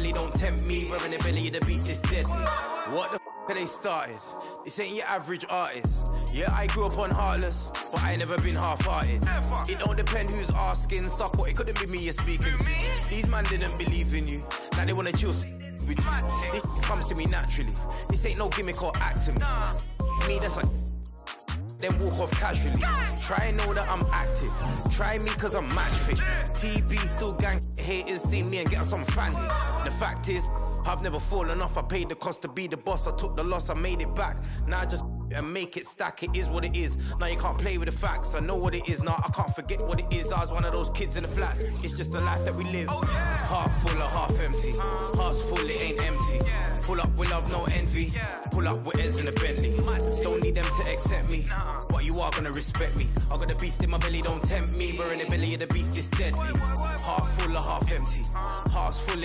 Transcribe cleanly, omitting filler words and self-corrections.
belly, don't tempt me. We're in the belly of the beast, it's deadly. What the f*** have they started? This ain't your average artist. Yeah, I grew up on Heartless, but I ain't never been half-hearted. It don't depend who's asking, suck what, it couldn't be me you're speaking to. These man didn't believe in you, now they wanna chill with you. This comes to me naturally, this ain't no gimmick or acting. Me, that's like then walk off casually. Try know that I'm active, try me cause I'm match fit. TB still gang, haters see me and get some family. The fact is, I've never fallen off, I paid the cost to be the boss. I took the loss, I made it back. Now I just and make it stack, it is what it is. Now you can't play with the facts, I know what it is. Now I can't forget what it is. I was one of those kids in the flats. It's just the life that we live. Half full or half empty. Heart's full, it ain't empty. Pull up with love, no envy. Pull up with Eds in a Bentley. Don't need them to accept me, but you are gonna respect me. I got a beast in my belly, don't tempt me. We're in the belly of the beast, it's deadly. Half full or half empty. Heart's full.